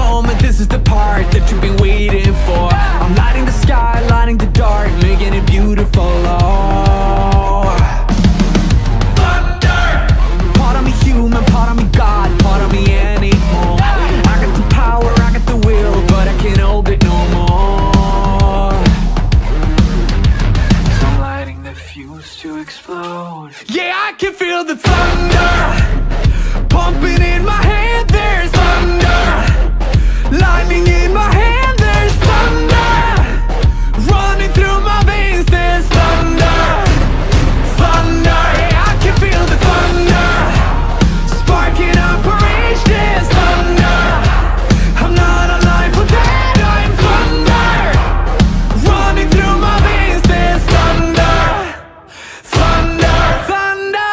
moment, this is the part that you've been waiting for. I'm lighting the sky, lighting the dark, making it beautiful, oh. Thunder! Part of me human, part of me God, part of me animal. I got the power, I got the will, but I can't hold it no more. So I'm lighting the fuse to explode. Yeah, I can feel the thunder pumping in my head, there's thunder. Lightning in my hand, there's thunder. Running through my veins, there's thunder. Thunder, yeah, I can feel the thunder. Sparking up a rage, there's thunder. I'm not alive but dead, I'm thunder. Running through my veins, there's thunder. Thunder, thunder.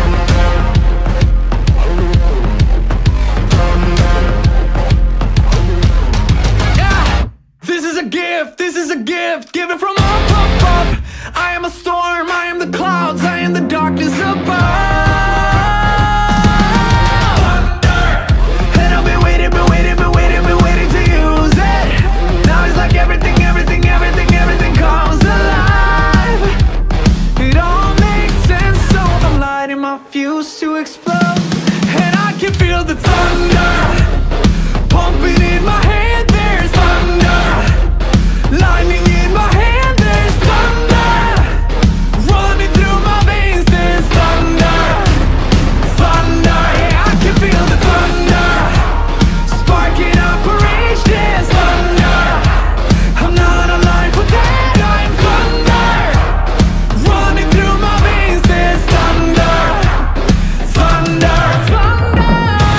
This is a gift, given from up, up, up. I am a storm, I am the clouds, I am the darkness above. Thunder. And I've been waiting to use it. Now it's like everything comes alive. It all makes sense, so I'm lighting my fuse to explode. And I can feel the thunder pumping in my head, there's thunder. Lightning in my hand, there's thunder. Running through my veins, there's thunder. Thunder, yeah, I can feel the thunder. Sparking up a rage, there's thunder. I'm not alive but dead, I'm thunder. Running through my veins, there's thunder. Thunder, thunder.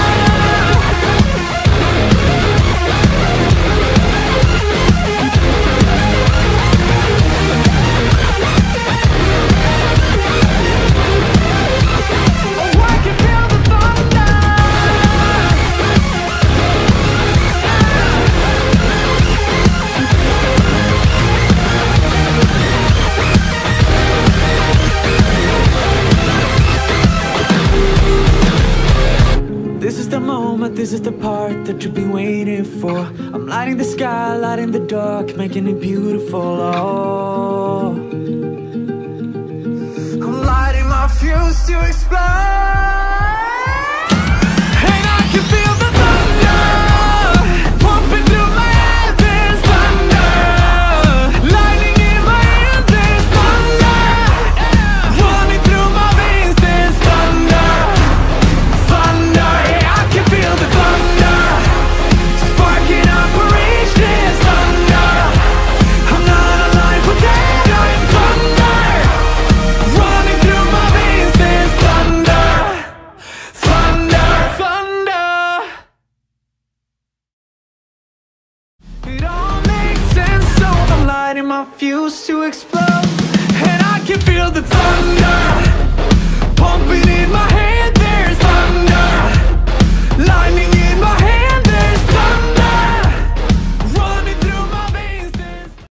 This is the moment, this is the part that you've been waiting for. I'm lighting the sky, lighting the dark, making it beautiful, oh. I'm lighting my fuse to explode. And I can feel the thunder pumping through my head, there's thunder. Lightning in my hand, there's thunder. Running through my veins, there's thunder. Thunder, yeah, I can feel the thunder. Sparking up a rage, there's thunder. I'm not alive but dead, I'm thunder. Running through my veins, there's thunder. Thunder, thunder. It all makes sense, so I'm lighting my fuse to explode.